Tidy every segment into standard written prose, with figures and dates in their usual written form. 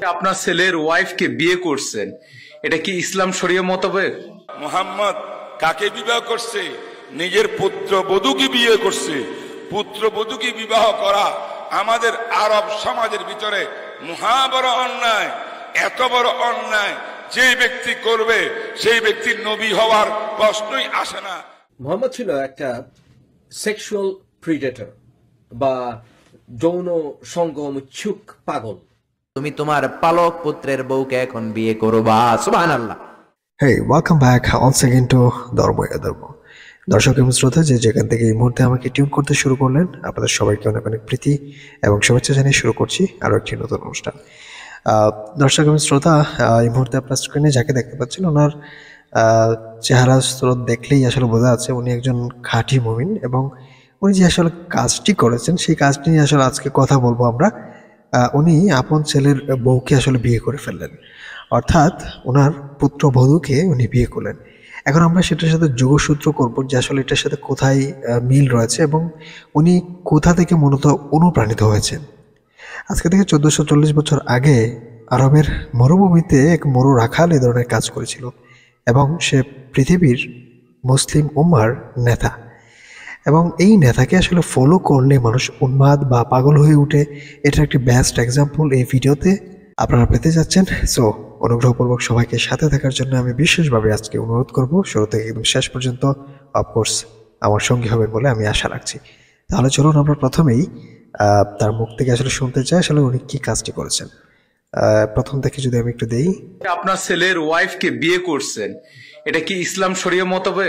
আপনার ছেলের ওয়াইফকে বিয়ে করছেন, এটা কি ইসলাম শরীয়ত মোতাবেক? মুহাম্মদ কাকে বিবাহ করছে? নিজের পুত্রবধূকে বিয়ে করছে। পুত্রবধূকে বিবাহ করা আমাদের আরব সমাজের ভিতরে মহা বড় অন্যায়, এত বড় অন্যায় যে ব্যক্তি করবে সেই ব্যক্তির নবী হওয়ার প্রশ্নই আসে না। মুহাম্মদ ছিল একটা সেক্সুয়াল প্রিডেটর বা যৌন সঙ্গমুচ্ছুক পাগল। তুমি তোমার পালক পুত্রের বউকে এখন বিয়ে করবা। সুবহানাল্লাহ। Hey, welcome back once again to ধর্মই ধর্ম। দর্শক এবং শ্রোতা যে যেখান থেকে এই মুহূর্তে আমাকে টিউন করতে শুরু করলেন, আপনাদের সবাইকে অনেক অনেক প্রীতি এবং শুভেচ্ছা জানিয়ে শুরু করছি আরও একটি নতুন অনুষ্ঠান। দর্শক এবং শ্রোতা, এই মুহূর্তে আপনার স্ক্রিনে যাকে দেখতে পাচ্ছেন, ওনার চেহারা স্রোত দেখলেই আসলে বোঝা যাচ্ছে উনি একজন খাঁটি মুমিন এবং উনি যে আসলে কাজটি করেছেন সেই কাজটি নিয়ে আসলে আজকে কথা বলবো আমরা। উনি আপন ছেলের বউকে আসলে বিয়ে করে ফেললেন, অর্থাৎ ওনার পুত্রবধূকে উনি বিয়ে করলেন। এখন আমরা সেটার সাথে যোগসূত্র করব যে আসলে এটার সাথে কোথায় মিল রয়েছে এবং উনি কোথা থেকে মূলত অনুপ্রাণিত হয়েছেন। আজকে থেকে 1440 বছর আগে আরবের মরুভূমিতে এক মরু রাখাল এই ধরনের কাজ করেছিল এবং সে পৃথিবীর মুসলিম উম্মার নেতা। এবং এই নেতাকে আসলে ফলো করলে মানুষ উন্মাদ বা পাগল হয়ে উঠে, এটার একটি বেস্ট এক্সাম্পল এই ভিডিওতে আপনারা পেতে যাচ্ছেন। সো অনুগ্রহপূর্বক সবাইকে সাথে থাকার জন্য আমি বিশেষভাবে আজকে অনুরোধ করব, শুরু থেকে একদম শেষ পর্যন্ত অফকোর্স আমার সঙ্গী হবেন বলে আমি আশা রাখছি। তাহলে চলুন আমরা প্রথমেই তার মুখ থেকে আসলে শুনতে চাই আসলে উনি কি কাজটি করেছেন। প্রথম থেকে যদি আমি একটু দেই, আপনার ছেলের ওয়াইফকে বিয়ে করছেন, এটা কি ইসলাম শরীয়ত মোতাবেক?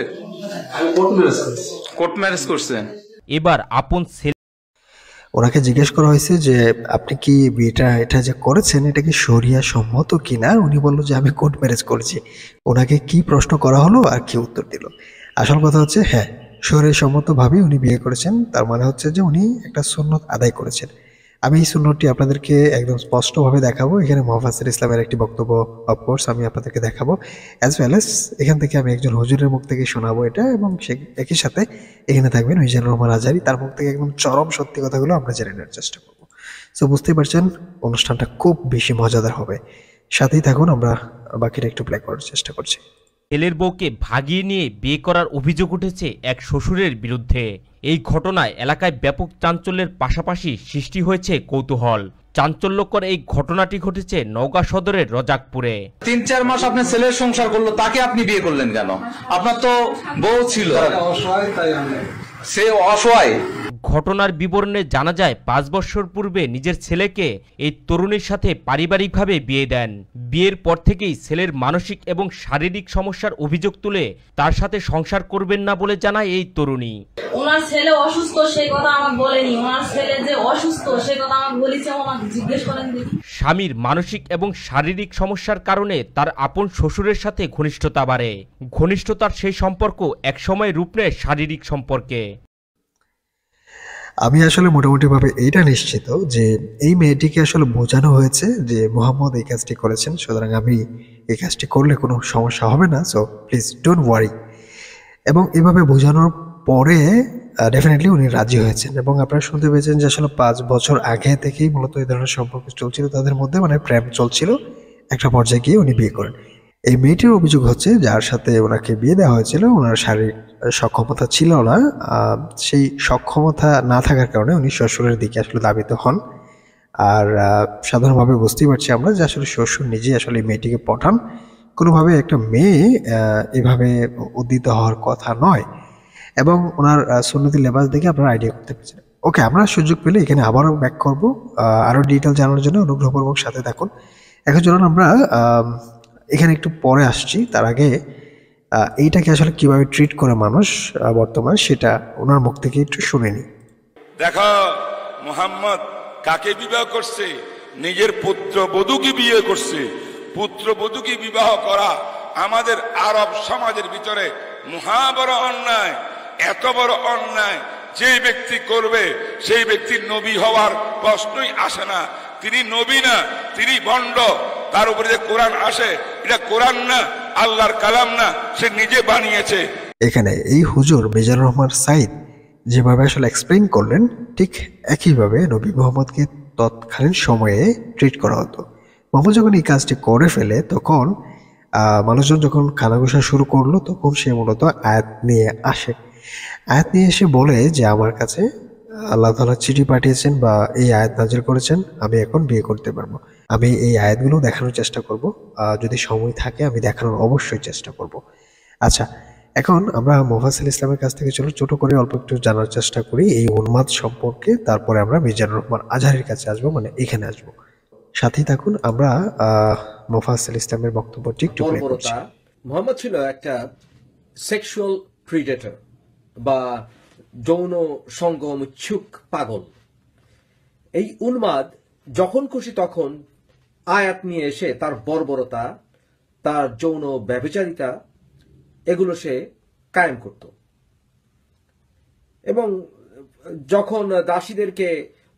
কোর্ট ম্যারেজ করছেন। এবার আপন ওনাকে জিজ্ঞেস করা হয়েছে যে আপনি কি বিয়েটা এটা যে করেছেন এটা কি শরিয়া সম্মত কিনা। উনি বলল যে আমি কোর্ট ম্যারেজ করেছি। ওনাকে কি প্রশ্ন করা হলো আর কি উত্তর দিল। আসল কথা হচ্ছে হ্যাঁ, শরিয়া সম্মতভাবেই উনি বিয়ে করেছেন। তার মানে হচ্ছে যে উনি একটা সুন্নত আদায় করেছেন। আমি এই সুন্নতটি আপনাদেরকে একদম স্পষ্টভাবে দেখাবো। এখানে মুফাসসির ইসলামের একটি বক্তব্য অফকোর্স আমি আপনাদেরকে দেখাবো, অ্যাজ ওয়েল এস এখান থেকে আমি একজন হুজুরের মুখ থেকে শোনাবো এটা, এবং সে একই সাথে এখানে থাকবেন মিজানুর রহমান আজহারী, তার মুখ থেকে একদম চরম সত্যি কথাগুলো আমরা জেনে নেওয়ার চেষ্টা করবো। সো বুঝতেই পারছেন অনুষ্ঠানটা খুব বেশি মজাদার হবে, সাথেই থাকুন। আমরা বাকিটা একটু প্লে করার চেষ্টা করছি। ছেলের বউকে ভাগিয়ে নিয়ে বিয়ে করার অভিযোগ উঠেছে এক শ্বশুরের বিরুদ্ধে। এই ঘটনায় এলাকায় ব্যাপক চাঞ্চল্যের পাশাপাশি সৃষ্টি হয়েছে কৌতূহল। চাঞ্চল্যকর এই ঘটনাটি ঘটেছে নওগাঁ সদরের রজাকপুরে। 3-4 মাস আপনার ছেলের সংসার করলো, তাকে আপনি বিয়ে করলেন কেন? আপনার তো বউ ছিল। সে অসহায়। ঘটনার বিবরণে জানা যায় 5 বছর পূর্বে নিজের ছেলেকে এই তরুণীর সাথে পারিবারিকভাবে বিয়ে দেন। বিয়ের পর থেকেই ছেলের মানসিক এবং শারীরিক সমস্যার অভিযোগ তুলে তার সাথে সংসার করবেন না বলে জানায় এই তরুণী। ওনার ছেলে অসুস্থ সেই কথা আমাকে বলেনি, ওনার ছেলে যে অসুস্থ সেই কথা আমাকে বলেছে, আমাকে জিজ্ঞেস করেন। স্বামীর মানসিক এবং শারীরিক সমস্যার কারণে তার আপন শ্বশুরের সাথে ঘনিষ্ঠতা বাড়ে। ঘনিষ্ঠতার সেই সম্পর্ক একসময় রূপ নেয় শারীরিক সম্পর্কে। আমি আসলে মোটামুটিভাবে এইটা নিশ্চিত যে এই মেয়েটিকে আসলে বোঝানো হয়েছে যে মোহাম্মদ এই কাজটি করেছেন, সুতরাং আমি এই কাজটি করলে কোনো সমস্যা হবে না, সো প্লিজ ডোন্ট ওয়ারি। এবং এভাবে বোঝানোর পরে ডেফিনেটলি উনি রাজি হয়েছেন। এবং আপনারা শুনতে পেয়েছেন যে আসলে 5 বছর আগে থেকেই মূলত এই ধরনের সম্পর্ক চলছিল তাদের মধ্যে, মানে প্রেম চলছিল। একটা পর্যায়ে গিয়ে উনি বিয়ে করেন। এই মেয়েটির অভিযোগ হচ্ছে যার সাথে ওনাকে বিয়ে দেওয়া হয়েছিল ওনার শারীরিক সক্ষমতা ছিল না, সেই সক্ষমতা না থাকার কারণে উনি শ্বশুরের দিকে আসলে ধাবিত হন। আর সাধারণভাবে বুঝতেই পারছি আমরা যে আসলে শ্বশুর নিজেই আসলে মেয়েটিকে পাঠান। কোনোভাবে একটা মেয়ে এভাবে উদ্দিত হওয়ার কথা নয়। এবং ওনার সুন্নতি লেবাস দেখে আপনারা আইডিয়া করতে পারছেন। ওকে, আমরা সুযোগ পেলে এখানে আবারও ব্যাক করবো আরও ডিটেল জানার জন্য অনুগ্রহপূর্বক সাথে থাকুন। এখন চলুন আমরা এখানে একটু পরে আসছি। তার আগে এইটাকে আসলে কিভাবে ট্রিট করে মানুষ বর্তমানে সেটা ওনার মুখ থেকে একটু শুনে নি। দেখো মুহাম্মদ কাকে বিবাহ করছে? নিজের পুত্রবধূকে বিয়ে করছে। পুত্রবধূকে বিবাহ করা আমাদের আরব সমাজের ভিতরে মহা বড় অন্যায়, এত বড় অন্যায় যে ব্যক্তি করবে সেই ব্যক্তির নবী হওয়ার প্রশ্নই আসে না। তিনি নবী না, তিনি ভণ্ড। তার উপরে যে কোরআন আসে এটা কোরআন না, আল্লাহর কালাম না, সে নিজে বানিয়েছে। এখানে এই হুজুর মিজানুর রহমান সাইদ যেভাবে আসলে এক্সপ্লেইন করলেন ঠিক একইভাবে নবী মুহাম্মদকে তৎকালীন সময়ে ট্রিট করা হতো। মোহাম্মদ যখন এই কাজটি করে ফেলে তখন মানুষজন যখন কানাঘুষা শুরু করলো তখন সে মূলত আয়াত নিয়ে আসে। আয়াত নিয়ে এসে বলে যে আমার কাছে আল্লাহ তাআলা চিঠি পাঠিয়েছেন বা এই আয়াত নাজিল করেছেন, আমি এখন বিয়ে করতে পারবো। আমি এই আয়াতগুলো দেখানোর চেষ্টা করব, যদি সময় থাকে আমি দেখানোর অবশ্যই চেষ্টা করব। আচ্ছা, এখন আমরা মুফাসসিল ইসলামের কাছ থেকে চলো ছোট করে অল্প একটু জানার চেষ্টা করি এই উন্মাদ সম্পর্কে, তারপরে আমরা মিজানুর রহমান আজহারীর কাছে আসবো, মানে এখানে আসবো। সাথেই থাকুন, আমরা মুফাসসিল ইসলামের বক্তব্যটি একটু প্লে করছি। মোহাম্মদ ছিল একটা সেক্সুয়াল প্রিডেটর বা যৌন সঙ্গম ইচ্ছুক পাগল। এই উন্মাদ যখন খুশি তখন আয়াত নিয়ে এসে তার বর্বরতা, তার যৌন ব্যভিচারিতা এগুলো সে কায়েম করত। এবং যখন দাসীদেরকে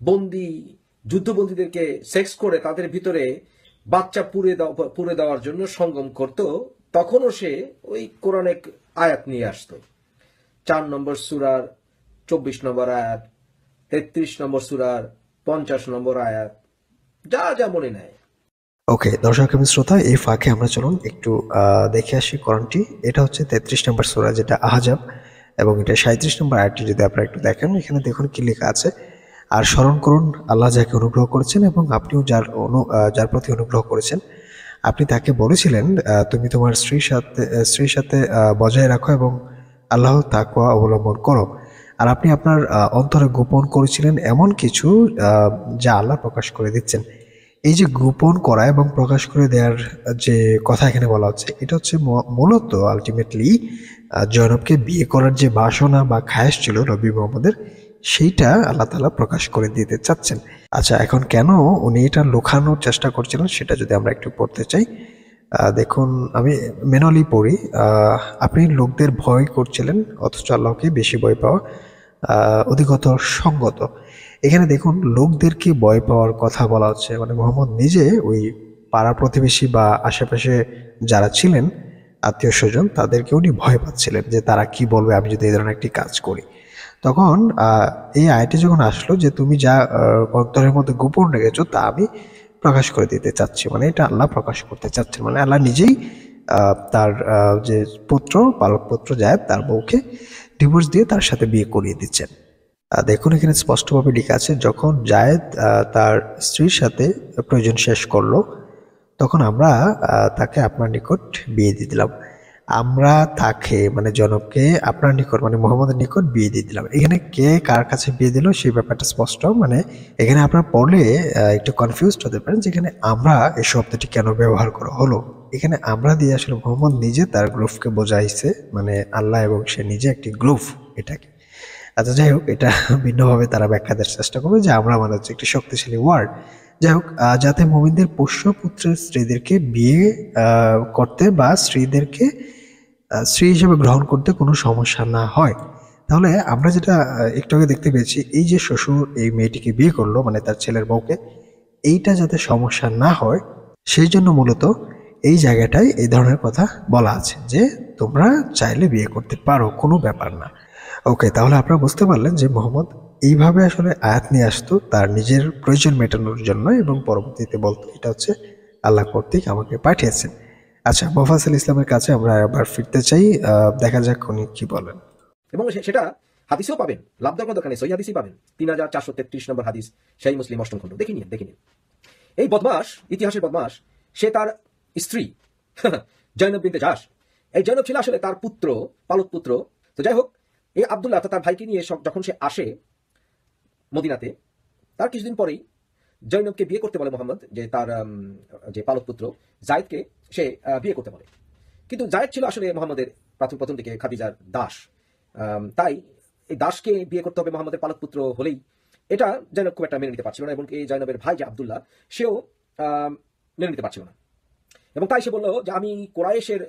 যুদ্ধবন্দীদেরকে সেক্স করে তাদের ভিতরে বাচ্চা পুরে দেওয়ার জন্য সঙ্গম করত, তখনও সে ওই কোরআনিক আয়াত নিয়ে আসতো। 4 নম্বর সূরার 24 নম্বর আয়াত, 33 নম্বর সূরার 50 নম্বর আয়াত, যা মনে নেয়। ওকে দর্শক এবং শ্রোতা, এই ফাঁকে আমরা চলুন একটু দেখে আসি কোরআনটি। এটা হচ্ছে 33 নম্বর সূরা, যেটা আহজাব, এবং এটা 37 নম্বর আয়াতটি যদি আপনারা একটু দেখেন, এখানে দেখুন কি লেখা আছে। আর স্মরণ করুন আল্লাহ যাকে অনুগ্রহ করেছেন এবং আপনিও যার প্রতি অনুগ্রহ করেছেন, আপনি তাকে বলেছিলেন তুমি তোমার স্ত্রীর সাথে বজায় রাখো এবং আল্লাহ তাকওয়া অবলম্বন করো। আর আপনি আপনার অন্তরে গোপন করেছিলেন এমন কিছু যা আল্লাহ প্রকাশ করে দিচ্ছেন। এই যে গোপন করা এবং প্রকাশ করে দেওয়ার যে কথা এখানে বলা হচ্ছে, এটা হচ্ছে মূলত আলটিমেটলি জয়নবকে বিয়ে করার যে বাসনা বা খায়েশ ছিল নবী মুহাম্মদের, সেইটা আল্লাহ তাআলা প্রকাশ করে দিতে চাচ্ছেন। আচ্ছা, এখন কেন উনি এটা লুকানোর চেষ্টা করছিলেন সেটা যদি আমরা একটু পড়তে চাই। দেখুন, আমি ম্যানুয়ালি পড়ি। আপনি লোকদের ভয় করছিলেন অথচ আল্লাহকে বেশি ভয় পাওয়া অধিকতর সঙ্গত। এখানে দেখুন লোকদেরকে ভয় পাওয়ার কথা বলা হচ্ছে, মানে মোহাম্মদ নিজে ওই পাড়া প্রতিবেশী বা আশেপাশে যারা ছিলেন আত্মীয় স্বজন, তাদেরকে উনি ভয় পাচ্ছিলেন যে তারা কি বলবে আমি যদি এই ধরনের একটি কাজ করি। তখন এই আয়াতটি যখন আসলো যে তুমি যা অন্তরের মধ্যে গোপন রেখেছো তা আমি প্রকাশ করে দিতে চাচ্ছি, মানে এটা আল্লাহ প্রকাশ করতে চাচ্ছেন, মানে আল্লাহ নিজেই তার যে পালক পুত্র জায়েদ, তার বউকে ডিভোর্স দিয়ে তার সাথে বিয়ে করিয়ে দিচ্ছেন। দেখুন এখানে স্পষ্টভাবে লেখা আছে, যখন জায়েদ তার স্ত্রীর সাথে প্রয়োজন শেষ করলো তখন আমরা তাকে আপনার নিকট বিয়ে দিয়ে দিলাম। আমরা তাকে মানে জনবকে আপনার নিকট মানে মুহাম্মদের নিকট বিয়ে দিয়ে দিলাম। এখানে কে কার কাছে বিয়ে দিল সেই ব্যাপারটা স্পষ্ট, মানে এখানে আপনারা পড়লে একটু কনফিউজড হতে পারেন যেখানে আমরা এই শব্দটি কেন ব্যবহার করা হলো। এখানে আমরা দিয়ে আসলে মুহাম্মদ নিজে তার গ্রুপকে বোঝাইছে, মানে আল্লাহ এবং সে নিজে একটি গ্রুপ এটাকে। আচ্ছা যাই হোক, এটা ভিন্নভাবে তারা ব্যাখ্যা দেওয়ার চেষ্টা করবে যে আমরা মানে হচ্ছে একটি শক্তিশালী ওয়ার্ড। যাই হোক, যাতে মুমিনদের পোষ্য পুত্রের স্ত্রীদেরকে বিয়ে করতে বা স্ত্রীদেরকে স্ত্রী হিসেবে গ্রহণ করতে কোনো সমস্যা না হয়। তাহলে আমরা যেটা একটু আগে দেখতে পেয়েছি, এই যে শ্বশুর এই মেয়েটিকে বিয়ে করলো মানে তার ছেলের বউকে, এইটা যাতে সমস্যা না হয় সেই জন্য মূলত এই জায়গাটায় এই ধরনের কথা বলা আছে যে তোমরা চাইলে বিয়ে করতে পারো, কোনো ব্যাপার না। ওকে, তাহলে আপনারা বুঝতে পারলেন যে মোহাম্মদ এইভাবে আসলে আয়াত নিয়ে আসতো তার নিজের প্রয়োজন মেটানোর জন্য এবং পরবর্তীতে বলতো এটা হচ্ছে আল্লাহ কর্তৃক আমাকে পাঠিয়েছেন। আচ্ছা, মুফাসসিল ইসলামের কাছে আমরা আবার ফিরতে চাই, দেখা যাক উনি কি বলেন। এবং সেটা হাদিসেও পাবেন, লাভ দেওয়ার দরকার নেই, সহিহ হাদিসই পাবেন। 3433 নম্বর হাদিস, সেই মুসলিম 8ম খণ্ড, দেখে নিন। এই বদমাস, ইতিহাসের বদমাস, সে তার স্ত্রী জয়নব বিনতে জাহশ, এই জয়নব ছিল আসলে তার পুত্র, পালক পুত্র। তো যাই হোক, এই আব্দুল্লাহ তার ভাইকে নিয়ে যখন সে আসে মদিনাতে, তার কিছুদিন পরেই জয়নবকে বিয়ে করতে বলে মোহাম্মদ, যে তার যে পালক পুত্র জায়েদকে সে বিয়ে করতে বলে। কিন্তু জায়েদ ছিল আসলে মোহাম্মদের প্রথম দিকে খাদিজার দাস, তাই এই দাসকে বিয়ে করতে হবে মোহাম্মদের পালক পুত্র হলেই, এটা জয়নব খুব একটা মেনে নিতে পারছিল না। এবং এই জয়নবের ভাই যে আব্দুল্লাহ, সেও মেনে নিতে পারছিল না। এবং তাই সে বললো যে আমি কোরাইশের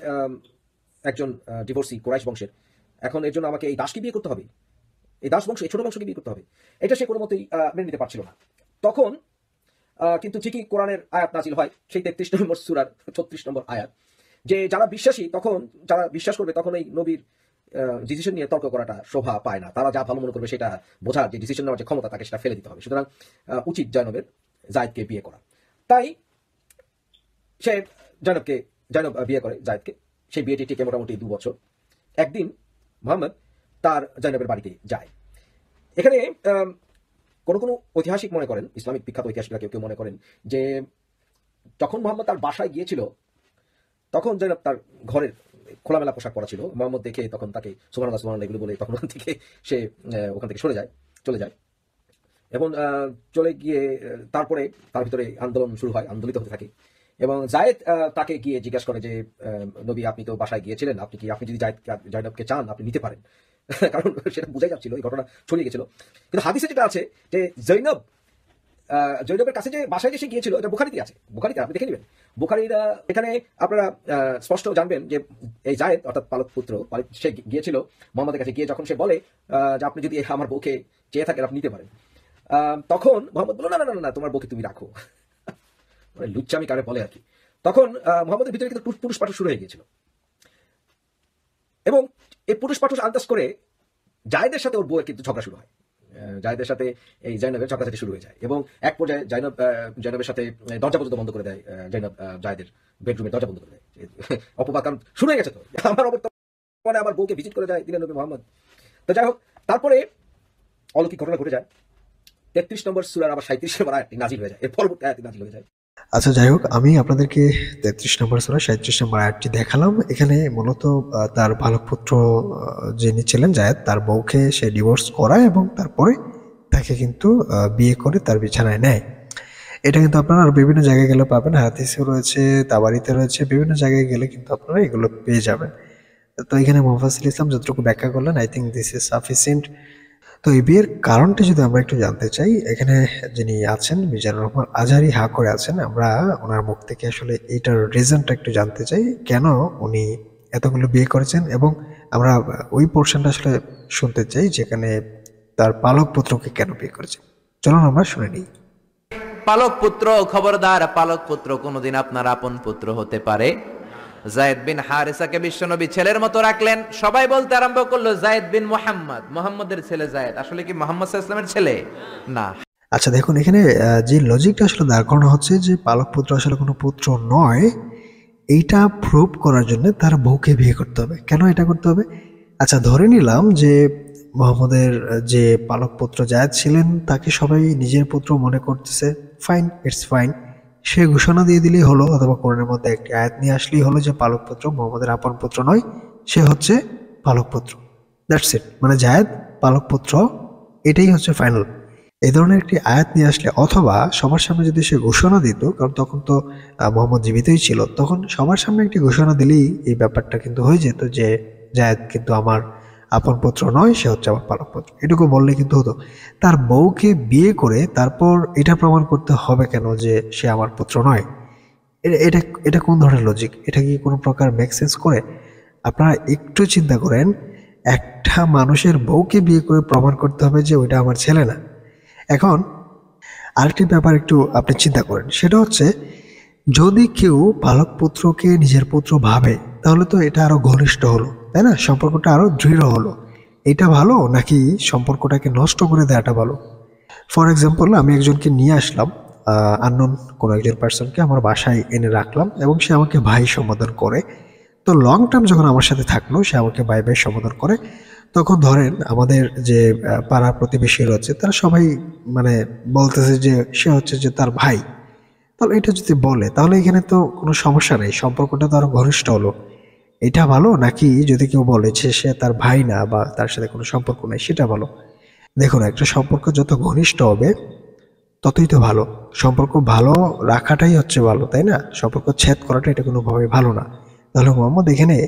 একজন ডিভোর্সি, কোরাইশ বংশের, এখন এর জন্য আমাকে এই দাসকে বিয়ে করতে হবে, এই দাস বংশ, এই ছোট বংশকে বিয়ে করতে হবে। এটা সে কোনো মতেই মেনে নিতে পারছিল না। তখন কিন্তু ঠিকই কোরআনের আয়াত নাজিল হয়, সেই 33 নম্বর সূরার 36 নম্বর আয়াত, যে যারা বিশ্বাসী, তখন যারা বিশ্বাস করবে তখন এই নবীর ডিসিশন নিয়ে তর্ক করাটা শোভা পায় না। তারা যা ভালো মনে করবে সেটা বোঝার যে ডিসিশন নেওয়ার যে ক্ষমতা, তাকে সেটা ফেলে দিতে হবে। সুতরাং উচিত জয়নবের জায়েদকে বিয়ে করা। তাই সে জয়নব বিয়ে করে জায়েদকে। সেই বিয়েটি টিকে মোটামুটি 2 বছর। একদিন মোহাম্মদ তার জয়নবের বাড়িতে যায়। এখানে কোনো ঐতিহাসিক মনে করেন, ইসলামিক বিখ্যাত ঐতিহাসিকরা কেউ মনে করেন যে যখন মোহাম্মদ তার বাসায় গিয়েছিল তখন জয়নব তার ঘরের খোলামেলা পোশাক পরা ছিল। মোহাম্মদ দেখে তখন তাকে সুবহানাল্লাহ সুবহানাল্লাহ এগুলো বলে তখন ওখান থেকে সে ওখান থেকে চলে যায় এবং চলে গিয়ে তারপরে তার ভিতরে আন্দোলন শুরু হয়, আন্দোলিত হতে থাকে। এবং জায়েদ তাকে গিয়ে জিজ্ঞাসা করে যে নবী, আপনি তো বাসায় গিয়েছিলেন, আপনি যদি জয়নবকে চান আপনি নিতে পারেন। কারণ সেটা বোঝাই যাচ্ছিল, এই ঘটনা ছড়িয়ে গেছিল। কিন্তু হাদিসে যেটা আছে যে জয়নবের কাছে যে বাসায় যে সে গিয়েছিল, এটা বুখারীতে আছে। বুখারীতে আপনি দেখে নেবেন। বুখারীর এখানে আপনারা স্পষ্ট জানবেন যে এই জায়েদ অর্থাৎ পালক পুত্র সে গিয়েছিল মোহাম্মদের কাছে, গিয়ে যখন সে বলে যে আপনি যদি আমার বউকে চেয়ে থাকেন আপনি নিতে পারেন, তখন মোহাম্মদ বলল না না না, তোমার বউকে তুমি রাখো। মানে লুচ্চামি কারে বলে আর কি। তখন মোহাম্মদের ভিতরে কিন্তু পুরুষ পাঠক শুরু হয়ে গিয়েছিল এবং এই পুরুষ পাঠক আন্দাজ করে জায়েদের সাথে ওর বউয়ের কিন্তু ঝগড়া শুরু হয়। জায়েদের সাথে এই জয়নবের ঝগড়াঝাটি শুরু হয়ে যায় এবং এক পর্যায়ে জয়নবের সাথে দরজা পর্যন্ত বন্ধ করে দেয়। জয়নব জায়েদের বেডরুমের দরজা বন্ধ করে দেয়। অপবাদ, কারণ শুরু হয়ে গেছে তো, আমার বউকে ভিজিট করে যায় দিনের নবী মোহাম্মদ। তো যাই হোক, তারপরে অলৌকিক ঘটনা ঘটে যায়। 33 নম্বর সূরার আবার 37 নম্বর আয়াতটি নাজিল হয়ে যায়, এর পরবর্তী আয়াতটি নাজিল হয়ে যায়। আচ্ছা, যাই হোক, আমি আপনাদেরকে 33 নম্বর সূরা 37 নম্বর আয়াতটি দেখালাম। এখানে মূলত তার বালক পুত্র যিনি ছিলেন জায়েদ, তার বউকে সে ডিভোর্স করায় এবং তারপরে তাকে কিন্তু বিয়ে করে তার বিছানায় নেয়। এটা কিন্তু আপনারা আর বিভিন্ন জায়গায় গেলে পাবেন, হাদিসে রয়েছে, তাবারিতে রয়েছে, বিভিন্ন জায়গায় গেলে কিন্তু আপনারা এগুলো পেয়ে যাবেন। তো এখানে মুফাসসিল ইসলাম যতটুকু ব্যাখ্যা করলেন, I think this is sufficient. তো এই বিয়ের কারণটা যদি আমরা একটু জানতে চাই, এখানে যিনি আছেন মিজানুর রহমান আজহারি হা করে আছেন, আমরা ওনার মুখ থেকে আসলে এইটার রিজনটা একটু জানতে চাই, কেন উনি এতগুলো বিয়ে করেছেন, এবং আমরা ওই পোর্শনটা আসলে শুনতে চাই যেখানে তার পালক পুত্রকে কেন বিয়ে করেছেন। চলুন আমরা শুনে নিই। পালক পুত্র, খবরদার, পালক পুত্র কোনোদিন আপনার আপন পুত্র হতে পারে। জায়েদ বিন হারেসাকে বিশ্বনবী ছেলের মতো রাখলেন। সবাই বলতে আরম্ভ করলো জায়েদ বিন মুহাম্মদ, মুহাম্মদের ছেলে জায়েদ। আসলে কি মুহাম্মদ সাল্লাল্লাহু আলাইহি ওয়াসাল্লামের ছেলে না। আচ্ছা দেখুন, এখানে যে লজিকটা আসলে দাঁড় করানো হচ্ছে যে পালক পুত্র আসলে কোনো পুত্র নয়, এইটা প্রুভ করার জন্য তার বউকে বিয়ে করতে হবে। কেন এটা করতে হবে? আচ্ছা, ধরে নিলাম যে মুহাম্মদের যে পালক পুত্র জায়েদ ছিলেন তাকে সবাই নিজের পুত্র মনে করতেছে, ফাইন, ইটস ফাইন। সে ঘোষণা দিয়ে দিলেই হলো, অথবা কোরআনের মধ্যে একটি আয়াত নিয়ে আসলেই হলো যে পালক পুত্র মুহাম্মদের আপন পুত্র নয়, সে হচ্ছে পালক পুত্র। That's it. মানে জায়েদ পালক পুত্র, এটাই হচ্ছে ফাইনাল। এই ধরনের একটি আয়াত নিয়ে আসলে, অথবা সবার সামনে যদি সে ঘোষণা দিত, কারণ তখন তো মুহাম্মদ জীবিতই ছিল, তখন সবার সামনে একটি ঘোষণা দিলেই এই ব্যাপারটা কিন্তু হয়ে যেত যে জায়েদ কিন্তু আমার আপন পুত্র নয়, সে হচ্ছে আমার পালক পুত্র। এটুকু বললে কিন্তু হতো। তার বউকে বিয়ে করে তারপর এটা প্রমাণ করতে হবে কেন যে সে আমার পুত্র নয়? এটা এটা কোন ধরনের লজিক? এটা কি কোনো প্রকার মেক সেন্স করে? আপনারা একটু চিন্তা করেন, একটা মানুষের বউকে বিয়ে করে প্রমাণ করতে হবে যে ওইটা আমার ছেলে না। এখন আরেকটি ব্যাপার একটু আপনি চিন্তা করেন, সেটা হচ্ছে যদি কেউ পালক পুত্রকে নিজের পুত্র ভাবে, তাহলে তো এটা আরো ঘনিষ্ঠ হলো, তাই না? সম্পর্কটা আরো দৃঢ় হলো। এটা ভালো নাকি সম্পর্কটাকে নষ্ট করে দেওয়াটা ভালো? ফর এক্সাম্পল, আমি একজনকে নিয়ে আসলাম, আননোন কোনো একজন পার্সনকে আমার বাসায় এনে রাখলাম এবং সে আমাকে ভাই সম্বোধন করে। তো লং টার্ম যখন আমার সাথে থাকলো, সে আমাকে ভাই ভাই সম্বোধন করে, তখন ধরেন আমাদের যে পাড়া প্রতিবেশী রয়েছে তারা সবাই মানে বলতেছে যে সে হচ্ছে যে তার ভাই। তাহলে এটা যদি বলে, তাহলে এখানে তো কোনো সমস্যা নেই, সম্পর্কটা তো আরো ঘনিষ্ঠ হলো। এটা ভালো নাকি যদি কেউ বলে যে সে তার ভাই না বা তার সাথে কোনো সম্পর্ক নেই, সেটা ভালো? দেখুন, একটা সম্পর্ক যত ঘনিষ্ঠ হবে ততই তো ভালো। সম্পর্ক ভালো রাখাটাই হচ্ছে ভালো, তাই না? সম্পর্ক ছেদ করাটা এটা কোনোভাবে ভালো না। তাহলে মোহাম্মদ এখানে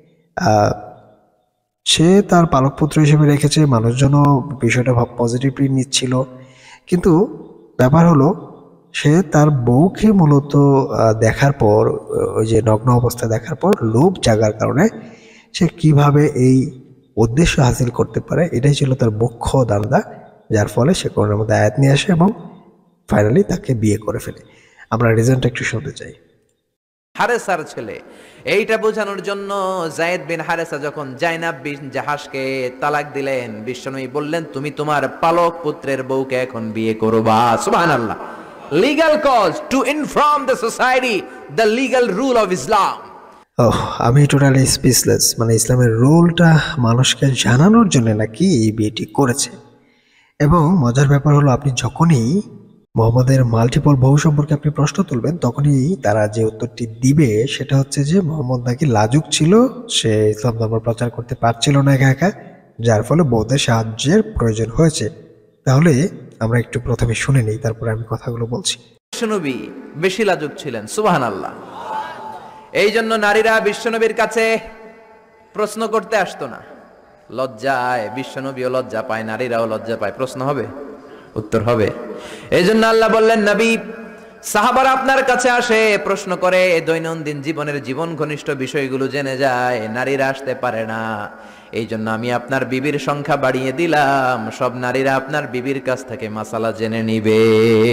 সে তার পালক পুত্র হিসেবে রেখেছে, মানুষজনও বিষয়টা পজিটিভলি নিচ্ছিল, কিন্তু ব্যাপার হলো সে তার বউকে মূলত দেখার পর, ওই যে নগ্ন অবস্থায় দেখার পর লোভ জাগার কারণে সে কিভাবে এই উদ্দেশ্য হাসিল করতে পারে, এটাই ছিল তার মুখ্য ধান্দা, যার ফলে সে কোরআনের মধ্যে আয়াত নিয়ে আসে এবং ফাইনালি তাকে বিয়ে করে ফেলে। আমরা রিজনটা একটু শুনতে চাই। হারেসার ছেলে, এইটা বোঝানোর জন্য জায়েদ বিন হারেসা যখন জাইনাব বিন জাহাশকে তালাক দিলেন, বিশ্বনবী বললেন তুমি তোমার পালক পুত্রের বউকে এখন বিয়ে করবা। সুবহানাল্লাহ। legal cause to inform the society the legal rule of Islam. আমি টোটালি স্পিচলেস। মানে ইসলামের রোলটা মানুষকে জানানোর জন্য নাকি এই বিয়েটি করেছে। এবং মজার ব্যাপার হলো, আপনি যখনই মোহাম্মদের মাল্টিপল বউ সম্পর্কে আপনি প্রশ্ন তুলবেন, তখনই তারা যে উত্তরটি দিবে সেটা হচ্ছে যে মোহাম্মদ নাকি লাজুক ছিল, সে ইসলাম ধর্ম প্রচার করতে পারছিল না একা একা, যার ফলে বউদের সাহায্যের প্রয়োজন হয়েছে। তাহলে আমরা একটু প্রথমে শুনে নিই, তারপরে আমি কথাগুলো বলছি। বিশ্বনবী বেশি লাজুক ছিলেন, সুবহানাল্লাহ। এই জন্য নারীরা বিশ্বনবীর কাছে প্রশ্ন করতে আসতো না, লজ্জায়। বিশ্বনবীও লজ্জা পায়, নারীরাও লজ্জা পায়। প্রশ্ন হবে, উত্তর হবে। এই জন্য আল্লাহ বললেন, নবী, সাহাবারা আপনার কাছে আসে, প্রশ্ন করে, দৈনন্দিন জীবনের জীবন ঘনিষ্ঠ বিষয়গুলো জেনে যায়, নারীরা আসতে পারে না। এই জন্য আমি আপনার বিবির সংখ্যা বাড়িয়ে দিলাম, সব নারীরা আপনার বিবির কাছ থেকে মাসালা জেনে নিবে।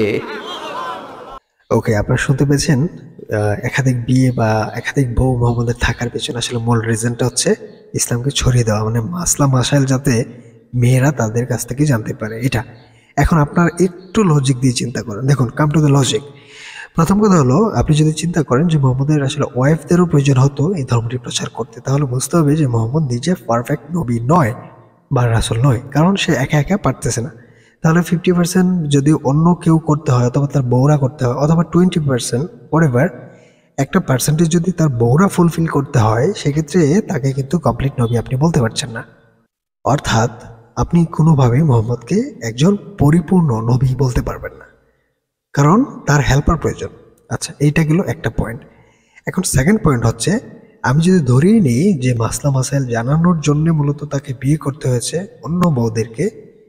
ওকে, আপনারা শুনতে পেয়েছেন, একাধিক বিয়ে বা একাধিক বউ মোহাম্মদের থাকার পেছনে আসলে মূল রিজনটা হচ্ছে ইসলামকে ছড়িয়ে দেওয়া, মানে মাসলা মাসাইল যাতে মেয়েরা তাদের কাছ থেকে জানতে পারে, এটা। এখন আপনার একটু লজিক দিয়ে চিন্তা করেন, দেখুন, কাম টু দ্য লজিক। প্রথম কথা হলো, আপনি যদি চিন্তা করেন যে মোহাম্মদের আসলে ওয়াইফদেরও প্রয়োজন হতো এই ধর্মটি প্রচার করতে, তাহলে বুঝতে হবে যে মোহাম্মদ নিজে পারফেক্ট নবী নয় বা রাসূল নয়, কারণ সে একা একা পারতেছে না। তাহলে 50% যদি অন্য কেউ করতে হয়, অথবা তার বউরা করতে হয়, অথবা 20% হোয়াটএভার একটা পার্সেন্টেজ যদি তার বউরা ফুলফিল করতে হয়, সেক্ষেত্রে তাকে কিন্তু কমপ্লিট নবী আপনি বলতে পারছেন না। অর্থাৎ আপনি কোনোভাবেই মোহাম্মদকে একজন পরিপূর্ণ নবী বলতে পারবেন না, কারণ তার হেল্পার প্রয়োজন। আচ্ছা, এইটা গেল একটা পয়েন্ট। এখন সেকেন্ড পয়েন্ট হচ্ছে, আমি যদি ধরেই নিই যে মাসলা মাসাইল জানানোর জন্য মূলত তাকে বিয়ে করতে হয়েছে অন্য বউদেরকে,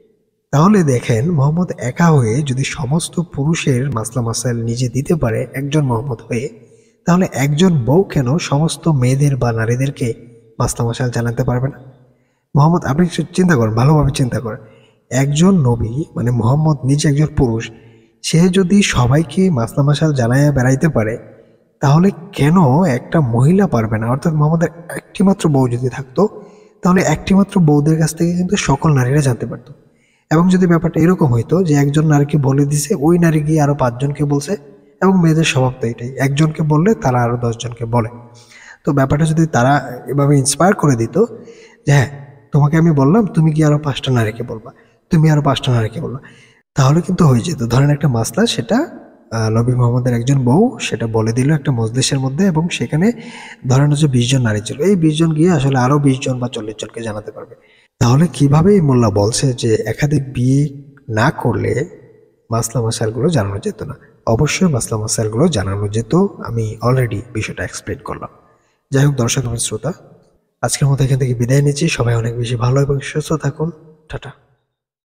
তাহলে দেখেন, মোহাম্মদ একা হয়ে যদি সমস্ত পুরুষের মাসলা মাসাইল নিজে দিতে পারে একজন মোহাম্মদ হয়ে, তাহলে একজন বউ কেন সমস্ত মেয়েদের বা নারীদেরকে মাসলা মাসাইল জানাতে পারবে না? মোহাম্মদ, আপনি চিন্তা করেন, ভালোভাবে চিন্তা করেন, একজন নবী মানে মোহাম্মদ নিজে একজন পুরুষ, সে যদি সবাইকে মাসলা মাসাইল জানাইয়া বেড়াইতে পারে, তাহলে কেন একটা মহিলা পারবে না? অর্থাৎ মোহাম্মদের একটিমাত্র বউ যদি থাকতো, তাহলে একটিমাত্র বউদের কাছ থেকে কিন্তু সকল নারীরা জানতে পারতো। এবং যদি ব্যাপারটা এরকম হইতো যে একজন নারীকে বলে দিছে, ওই নারী গিয়ে আরো 5 জনকে বলছে, এবং মেয়েদের স্বভাব তো এটাই, একজনকে বললে তারা আরো 10 জনকে বলে। তো ব্যাপারটা যদি তারা এভাবে ইন্সপায়ার করে দিত যে হ্যাঁ, তোমাকে আমি বললাম, তুমি কি আরো 5টা নারীকে বলবা, তুমি আরো 5টা নারীকে বলবা, তাহলে কিন্তু হয়ে যেত। ধরেন একটা মাসলা, সেটা নবী মোহাম্মদের একজন বউ সেটা বলে দিল একটা মজলিসের মধ্যে, এবং সেখানে ধরেন হচ্ছে 20 জন নারী ছিল, এই 20 জন গিয়ে আসলে আরো 20 জন বা 40 জনকে জানাতে পারবে। তাহলে কিভাবে এই মোল্লা বলছে যে একাধিক বিয়ে না করলে মাসলা মাসাইলগুলো জানানো যেত না? অবশ্যই মাসলা মাসাইলগুলো জানানো যেত, আমি অলরেডি বিষয়টা এক্সপ্লেন করলাম। যাই হোক, দর্শক এবং শ্রোতা, আজকের মতো এখান থেকে বিদায় নিচ্ছি। সবাই অনেক বেশি ভালো এবং সুস্থ থাকুন। টাটা।